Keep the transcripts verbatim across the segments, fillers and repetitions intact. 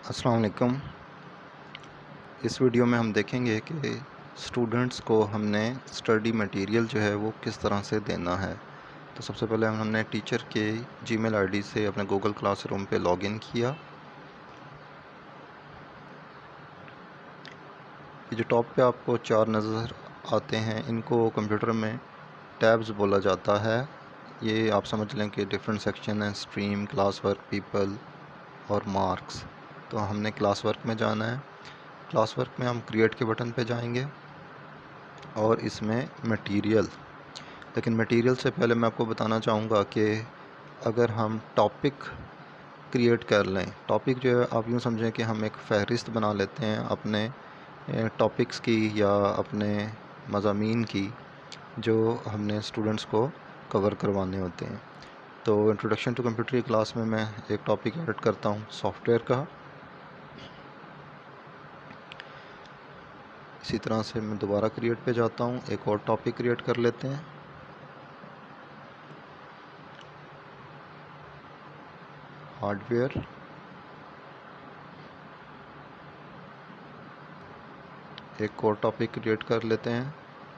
अस्सलाम वालेकुम। इस वीडियो में हम देखेंगे कि स्टूडेंट्स को हमने स्टडी मटेरियल जो है वो किस तरह से देना है। तो सबसे पहले हमने टीचर के जीमेल आईडी से अपने गूगल क्लासरूम पे लॉगिन किया। ये जो टॉप पे आपको चार नज़र आते हैं, इनको कंप्यूटर में टैब्स बोला जाता है। ये आप समझ लें कि डिफरेंट सेक्शन हैं: स्ट्रीम, क्लास वर्क, पीपल और मार्क्स। तो हमने क्लास वर्क में जाना है। क्लास वर्क में हम क्रिएट के बटन पे जाएंगे और इसमें मटेरियल। लेकिन मटेरियल से पहले मैं आपको बताना चाहूँगा कि अगर हम टॉपिक क्रिएट कर लें, टॉपिक जो है आप यूँ समझें कि हम एक फ़हरिस्त बना लेते हैं अपने टॉपिक्स की या अपने मज़ामीन की जो हमने स्टूडेंट्स को कवर करवाने होते हैं। तो इंट्रोडक्शन टू कंप्यूटर की क्लास में मैं एक टॉपिक ऐड करता हूँ सॉफ्टवेयर का। इसी तरह से मैं दोबारा क्रिएट पे जाता हूँ, एक और टॉपिक क्रिएट कर लेते हैं। हार्डवेयर, एक और टॉपिक क्रिएट कर लेते हैं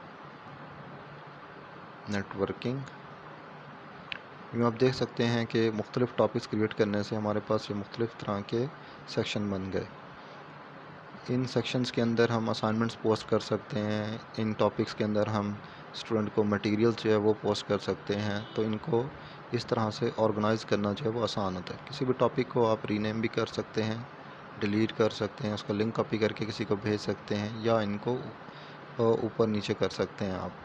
नेटवर्किंग। यूँ आप देख सकते हैं कि मुख्तलिफ़ टॉपिक्स क्रिएट करने से हमारे पास ये मुख्तलिफ़ तरह के सेक्शन बन गए। इन सेक्शंस के अंदर हम असाइनमेंट्स पोस्ट कर सकते हैं। इन टॉपिक्स के अंदर हम स्टूडेंट को मटेरियल जो है वो पोस्ट कर सकते हैं। तो इनको इस तरह से ऑर्गेनाइज़ करना जो है वो आसान होता है। किसी भी टॉपिक को आप रीनेम भी कर सकते हैं, डिलीट कर सकते हैं, उसका लिंक कॉपी करके किसी को भेज सकते हैं, या इनको ऊपर नीचे कर सकते हैं आप।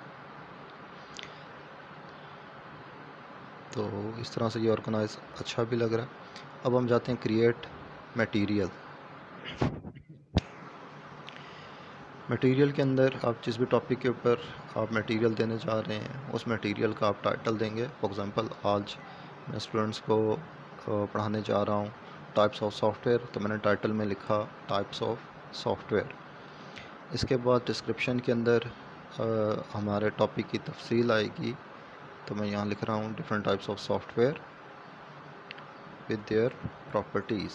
तो इस तरह से ये ऑर्गेनाइज अच्छा भी लग रहा है। अब हम जाते हैं क्रिएट मटेरियल। मटेरियल के अंदर आप जिस भी टॉपिक के ऊपर आप मटेरियल देने जा रहे हैं उस मटेरियल का आप टाइटल देंगे। फॉर एग्जांपल आज मैं स्टूडेंट्स को पढ़ाने जा रहा हूँ टाइप्स ऑफ सॉफ्टवेयर, तो मैंने टाइटल में लिखा टाइप्स ऑफ सॉफ्टवेयर। इसके बाद डिस्क्रिप्शन के अंदर आ, हमारे टॉपिक की तफसील आएगी। तो मैं यहाँ लिख रहा हूँ different types of software with their properties.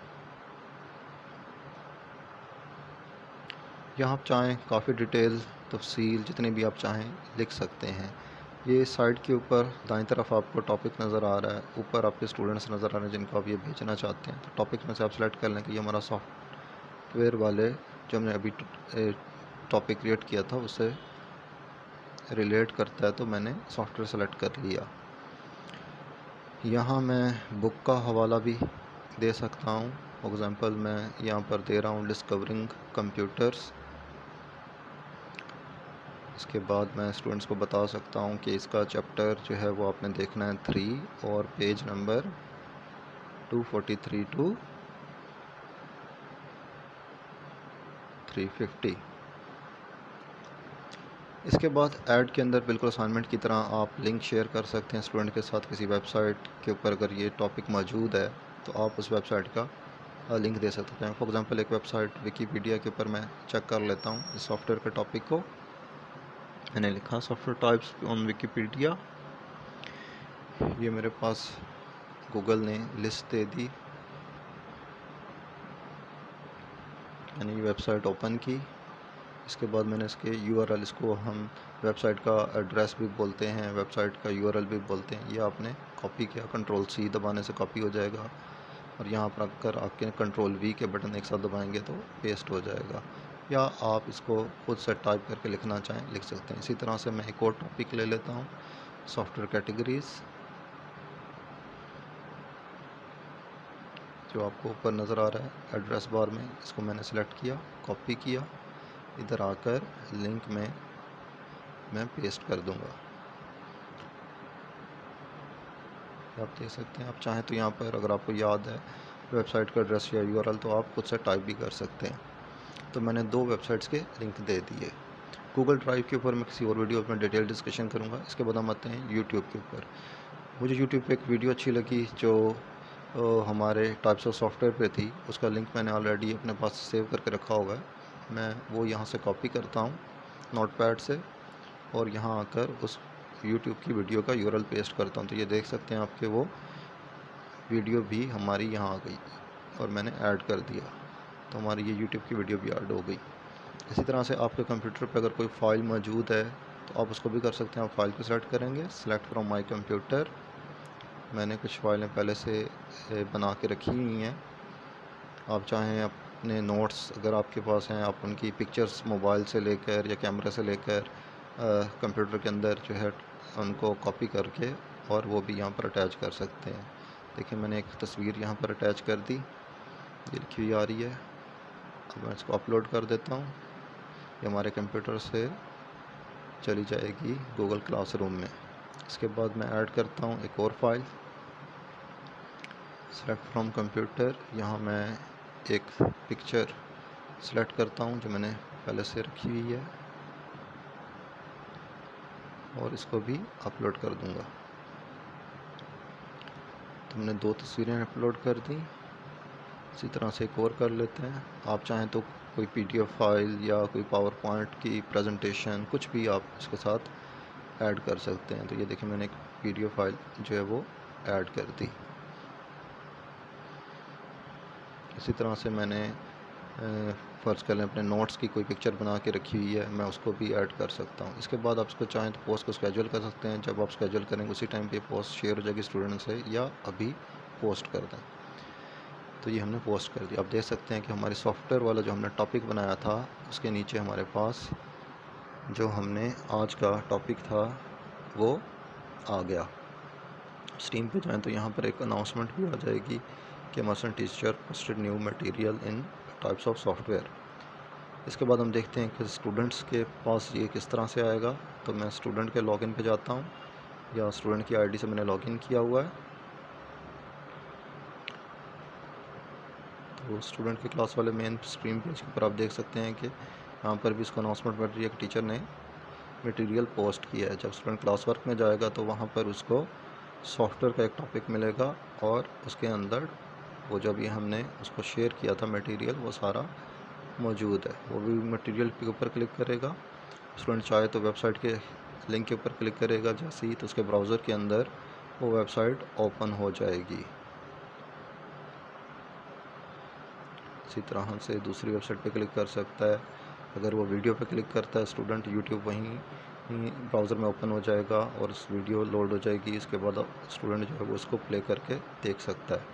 यहाँ आप चाहें काफ़ी डिटेल तफसील जितनी भी आप चाहें लिख सकते हैं। ये साइड के ऊपर दाईं तरफ आपको टॉपिक नज़र आ रहा है, ऊपर आपके स्टूडेंट्स नज़र आ रहे हैं जिनको आप ये भेजना चाहते हैं। तो टॉपिक में से आप सेलेक्ट कर लें कि ये हमारा सॉफ्टवेयर वाले जो हमने अभी टॉपिक क्रिएट किया था उससे रिलेट करता है, तो मैंने सॉफ्टवेयर सेलेक्ट कर लिया। यहाँ मैं बुक का हवाला भी दे सकता हूँ। फॉर एग्ज़ाम्पल मैं यहाँ पर दे रहा हूँ डिस्कवरिंग कंप्यूटर्स। इसके बाद मैं स्टूडेंट्स को बता सकता हूँ कि इसका चैप्टर जो है वो आपने देखना है थ्री और page number two forty three two three fifty. इसके बाद ऐड के अंदर बिल्कुल असाइनमेंट की तरह आप लिंक शेयर कर सकते हैं स्टूडेंट के साथ। किसी वेबसाइट के ऊपर अगर ये टॉपिक मौजूद है तो आप उस वेबसाइट का लिंक दे सकते हैं। फॉर एग्ज़ाम्पल एक वेबसाइट विकीपीडिया के ऊपर मैं चेक कर लेता हूँ इस सॉफ्टवेयर के टॉपिक को। मैंने लिखा सॉफ्टवेयर टाइप्स ऑन विकीपीडिया। ये मेरे पास गूगल ने लिस्ट दे दी। मैंने ये वेबसाइट ओपन की। इसके बाद मैंने इसके यूआरएल, इसको हम वेबसाइट का एड्रेस भी बोलते हैं, वेबसाइट का यूआरएल भी बोलते हैं, ये आपने कॉपी किया। कंट्रोल सी दबाने से कॉपी हो जाएगा और यहाँ पर अगर आपके कंट्रोल वी के बटन एक साथ दबाएंगे तो पेस्ट हो जाएगा। या आप इसको खुद से टाइप करके लिखना चाहें लिख सकते हैं। इसी तरह से मैं एक और टॉपिक ले लेता हूँ सॉफ्टवेयर कैटेगरीज़, जो आपको ऊपर नज़र आ रहा है एड्रेस बार में। इसको मैंने सेलेक्ट किया, कॉपी किया, इधर आकर लिंक में मैं पेस्ट कर दूंगा। आप देख सकते हैं। आप चाहें तो यहाँ पर अगर आपको याद है वेबसाइट का एड्रेस या यूआरएल तो आप खुद से टाइप भी कर सकते हैं। तो मैंने दो वेबसाइट्स के लिंक दे दिए। गूगल ड्राइव के ऊपर मैं किसी और वीडियो में डिटेल डिस्कशन करूँगा। इसके बाद हम आते हैं यूट्यूब के ऊपर। मुझे यूट्यूब पे एक वीडियो अच्छी लगी जो आ, हमारे टाइप्स ऑफ सॉफ्टवेयर पे थी। उसका लिंक मैंने ऑलरेडी अपने पास सेव करके रखा हुआ है। मैं वो यहाँ से कॉपी करता हूँ नोटपैड से और यहाँ आकर उस यूट्यूब की वीडियो का यूआरएल पेस्ट करता हूँ। तो ये देख सकते हैं आपके वो वीडियो भी हमारी यहाँ आ गई। और मैंने ऐड कर दिया, तो हमारी ये यूट्यूब की वीडियो भी ऐड हो गई। इसी तरह से आपके कंप्यूटर पे अगर कोई फ़ाइल मौजूद है तो आप उसको भी कर सकते हैं। आप फाइल को सेलेक्ट करेंगे, सेलेक्ट फ्रॉम माई कंप्यूटर। मैंने कुछ फाइलें पहले से बना के रखी हुई हैं। आप चाहें अपने नोट्स अगर आपके पास हैं, आप उनकी पिक्चर्स मोबाइल से लेकर या कैमरे से लेकर कंप्यूटर के अंदर जो है उनको कॉपी करके और वो भी यहाँ पर अटैच कर सकते हैं। देखिए मैंने एक तस्वीर यहाँ पर अटैच कर दी, ये लिखी हुई आ रही है। अब मैं इसको अपलोड कर देता हूँ, ये हमारे कंप्यूटर से चली जाएगी गूगल क्लासरूम में। इसके बाद मैं ऐड करता हूँ एक और फाइल, सेलेक्ट फ्रॉम कंप्यूटर। यहाँ मैं एक पिक्चर सेलेक्ट करता हूँ जो मैंने पहले से रखी हुई है और इसको भी अपलोड कर दूँगा। तो हमने दो तस्वीरें अपलोड कर दी। इसी तरह से एक और कर लेते हैं। आप चाहें तो कोई पीडीएफ फाइल या कोई पावर पॉइंट की प्रेजेंटेशन कुछ भी आप इसके साथ ऐड कर सकते हैं। तो ये देखिए मैंने एक पीडीएफ फाइल जो है वो ऐड कर दी। इसी तरह से मैंने फ़र्ज़ कर लें अपने नोट्स की कोई पिक्चर बना के रखी हुई है, मैं उसको भी ऐड कर सकता हूँ। इसके बाद आप इसको चाहें तो पोस्ट को स्केड्यूल कर सकते हैं। जब आप स्केड्यूल करेंगे उसी टाइम पे पोस्ट शेयर हो जाएगी स्टूडेंट से, या अभी पोस्ट कर दें। तो ये हमने पोस्ट कर दिया। आप देख सकते हैं कि हमारे सॉफ्टवेयर वाला जो हमने टॉपिक बनाया था उसके नीचे हमारे पास जो हमने आज का टॉपिक था वो आ गया। स्टीम पे जाएँ तो यहाँ पर एक अनाउंसमेंट भी आ जाएगी कि Amazon teacher posted new material in types of software. इसके बाद हम देखते हैं कि स्टूडेंट्स के पास ये किस तरह से आएगा। तो मैं स्टूडेंट के लॉगिन पे जाता हूँ, या स्टूडेंट की आईडी से मैंने लॉगिन किया हुआ है। तो स्टूडेंट के क्लास वाले मेन स्क्रीन पेज के ऊपर आप देख सकते हैं कि यहाँ पर भी इसको अनाउंसमेंट मिल रही है कि टीचर ने मटेरियल पोस्ट किया है। जब स्टूडेंट क्लास वर्क में जाएगा तो वहाँ पर उसको सॉफ्टवेयर का एक टॉपिक मिलेगा और उसके अंदर वो जब ये हमने उसको शेयर किया था मटेरियल वो सारा मौजूद है। वो भी मटेरियल के ऊपर क्लिक करेगा। स्टूडेंट चाहे तो वेबसाइट के लिंक के ऊपर क्लिक करेगा जैसे ही, तो उसके ब्राउज़र के अंदर वो वेबसाइट ओपन हो जाएगी। इसी तरह से दूसरी वेबसाइट पे क्लिक कर सकता है। अगर वो वीडियो पे क्लिक करता है स्टूडेंट, यूट्यूब वहीं ब्राउज़र में ओपन हो जाएगा और उस वीडियो लोड हो जाएगी। इसके बाद स्टूडेंट जो है वो उसको प्ले करके देख सकता है।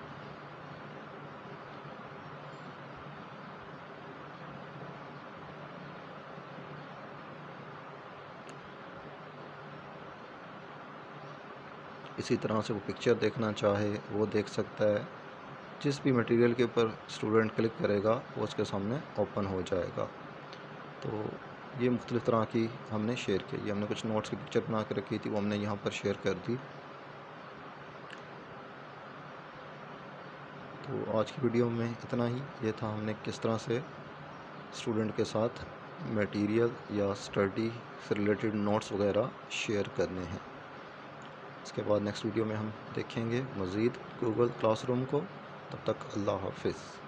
इसी तरह से वो पिक्चर देखना चाहे वो देख सकता है। जिस भी मटेरियल के ऊपर स्टूडेंट क्लिक करेगा वो उसके सामने ओपन हो जाएगा। तो ये मुख्तलिफ़ तरह की हमने शेयर की। ये हमने कुछ नोट्स की पिक्चर बना के रखी थी, वो हमने यहाँ पर शेयर कर दी। तो आज की वीडियो में इतना ही। ये था हमने किस तरह से स्टूडेंट के साथ मटेरियल या स्टडी से रिलेटेड नोट्स वगैरह शेयर करने हैं। इसके बाद नेक्स्ट वीडियो में हम देखेंगे मज़ीद गूगल क्लासरूम को। तब तक अल्लाह हाफ़िज़।